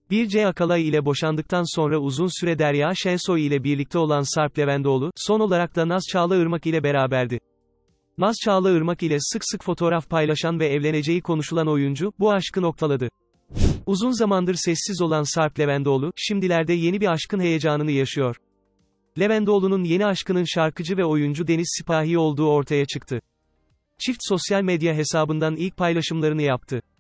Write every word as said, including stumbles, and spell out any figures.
Birce Akalay ile boşandıktan sonra uzun süre Derya Şensoy ile birlikte olan Sarp Levendoğlu, son olarak da Naz Çağlaırmak ile beraberdi. Naz Çağlaırmak ile sık sık fotoğraf paylaşan ve evleneceği konuşulan oyuncu, bu aşkı noktaladı. Uzun zamandır sessiz olan Sarp Levendoğlu, şimdilerde yeni bir aşkın heyecanını yaşıyor. Levendoğlu'nun yeni aşkının şarkıcı ve oyuncu Deniz Sipahi olduğu ortaya çıktı. Çift sosyal medya hesabından ilk paylaşımlarını yaptı.